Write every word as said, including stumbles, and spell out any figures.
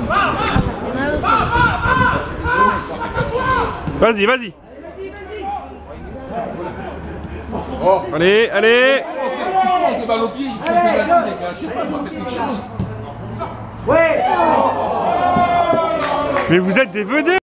Vas-y, vas-y. Oh. Allez, allez. Mais vous êtes des vedettes.